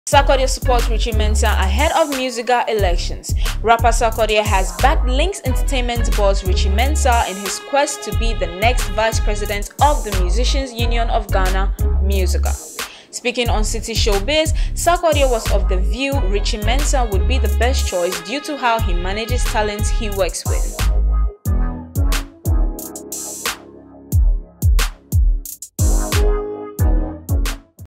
Sarkodie supports Richie Mensah ahead of MUSIGA elections. Rapper Sarkodie has backed Links Entertainment boss Richie Mensah in his quest to be the next vice president of the Musicians Union of Ghana, MUSIGA. Speaking on City Showbiz, Sarkodie was of the view Richie Mensah would be the best choice due to how he manages talents he works with.